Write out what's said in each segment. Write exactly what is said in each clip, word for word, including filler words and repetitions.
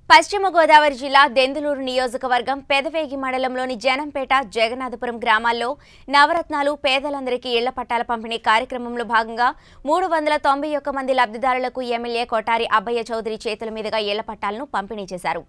పశ్చిమ గోదావరి జిల్లా దెందులూరు నియోజకవర్గం పెదవేగి మండలంలోని జనంపేట జగన్నాథపురం గ్రామాల్లో నవరత్నాలు పేదలందరికీ ఇళ్ల పట్టాల పంపిణీ కార్యక్రమంలో భాగంగా మూడు వందల తొంభై ఒక్క మంది లబ్ధిదారులకు ఎమ్మెల్యే కొటారి అబ్బయ్య చౌదరి చేతుల మీదుగా ఇళ్ల పట్టాలను పంపిణీ చేశారు।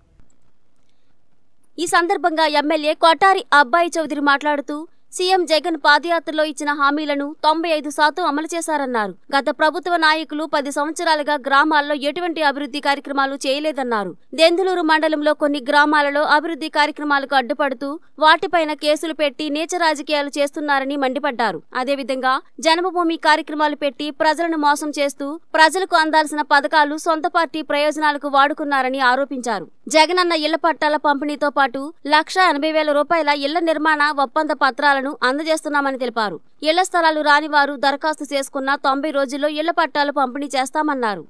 ఈ సందర్భంగా ఎమ్మెల్యే కొటారి అబ్బయ్య చౌదరి మాట్లాడుతూ సీఎం జగన్ పాదయాత్రలో ఇచ్చిన హామీలను తొంభై ఐదు శాతం అమలు చేశారన్నారు। గత ప్రభుత్వ నాయకులు పది సంవత్సరాలుగా గ్రామాల్లో ఎటువంటి అభివృద్ధి కార్యక్రమాలు చేయలేదన్నారు। దెందులూరు మండలంలో కొన్ని గ్రామాలలో అభివృద్ధి కార్యక్రమాలకు అడ్డుపడుతూ వాటిపైన కేసులు పెట్టి నీచ రాజకీయాలు చేస్తున్నారని మండిపడ్డారు। అదేవిధంగా జన్మభూమి కార్యక్రమాలు పెట్టి ప్రజలను మోసం చేస్తూ ప్రజలకు అందాల్సిన పథకాలు సొంత పార్టీ ప్రయోజనాలకు వాడుకున్నారని ఆరోపించారు। జగనన్న ఇళ్ల పట్టాల పంపిణీతో పాటు లక్ష ఎనభై వేల రూపాయల ఇళ్ల నిర్మాణ ఒప్పంద పత్రాలను అందజేస్తున్నామని తెలిపారు। ఇళ్ల స్థలాలు రాని వారు దరఖాస్తు చేసుకున్న తొంభై రోజుల్లో ఇళ్ల పట్టాలు పంపిణీ చేస్తామన్నారు।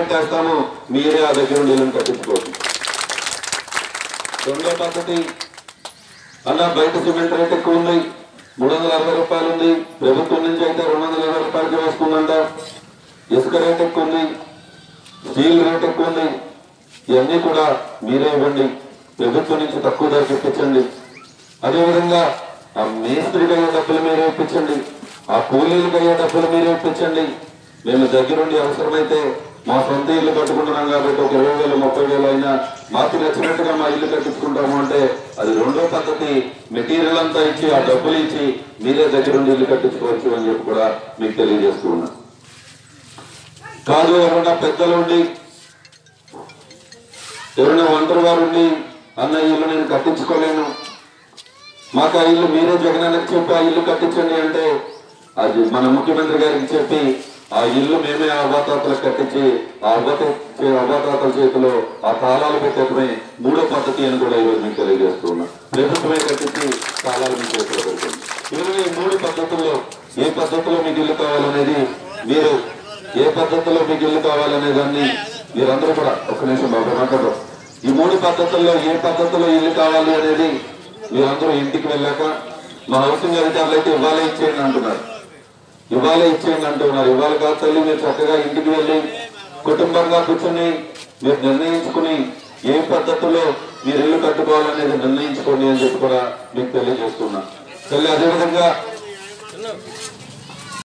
ఇవన్నీ కూడా మీరే ఇవ్వండి, ప్రభుత్వం నుంచి తక్కువ ధర ఇప్పించండి। అదేవిధంగా ఆ మేస్త్రికి అయ్యే డబ్బులు మీరే ఇప్పించండి, ఆ కూలీలకు అయ్యే డబ్బులు మీరే ఇప్పించండి। మేము దగ్గరుండి అవసరమైతే మా సొంత ఇల్లు కట్టుకుంటున్నాం కాబట్టి ఒక ఇరవై వేలు ముప్పై వేలు అయినా మాకు నచ్చినట్టుగా మా ఇల్లు కట్టించుకుంటాము అంటే అది రెండో పద్ధతి। మెటీరియల్ అంతా ఇచ్చి ఆ డబ్బులు ఇచ్చి మీరే దగ్గరుండి ఇల్లు కట్టించుకోవచ్చు అని చెప్పి కూడా మీకు తెలియజేస్తూ ఉన్నా। కాదు ఎవరన్నా పెద్దలు ఉండి ఎవరైనా ఒంటరి వారు ఉండి అన్న ఇల్లు నేను కట్టించుకోలేను, మాకు ఆ ఇల్లు మీరే జగనన్నకి చెప్పి ఆ ఇల్లు కట్టించండి అంటే అది మన ముఖ్యమంత్రి గారికి చెప్పి ఆ ఇల్లు మేమే అవ్వాతాతలకు కట్టించి ఆ అవ్వత అవ్వాతాతల చేతిలో ఆ తాళాలు పెట్టడమే మూడో పద్ధతి అని కూడా ఈరోజు మీకు తెలియజేస్తూ ఉన్నా। ప్రభుత్వమే కట్టించి తాళాలు మీ చేతిలో పెడుతుంది। ఈరోజు ఈ మూడు పద్ధతుల్లో ఏ పద్ధతిలో మీకు ఇల్లు కావాలనేది మీరు ఏ పద్ధతిలో మీకు ఇల్లు కావాలనే దాన్ని మీరందరూ కూడా ఒక్క నిమిషం బాబు మాట్లాడరు। ఈ మూడు పద్ధతుల్లో ఏ పద్ధతిలో ఇల్లు కావాలి అనేది మీరందరూ ఇంటికి వెళ్ళాక మా హౌసింగ్ అధికారులు అయితే ఇవ్వాలే ఇచ్చేయండి అంటున్నారు, ఇవ్వాలే ఇచ్చేయండి అంటున్నారు। ఇవ్వాలి కాదు తల్లి, మీరు చక్కగా ఇంటికి వెళ్ళి కుటుంబంగా కూర్చొని మీరు నిర్ణయించుకుని ఏ పద్ధతిలో మీరు ఇల్లు కట్టుకోవాలనేది నిర్ణయించుకోండి అని చెప్పి కూడా మీకు తెలియజేస్తున్నా తల్లి। అదేవిధంగా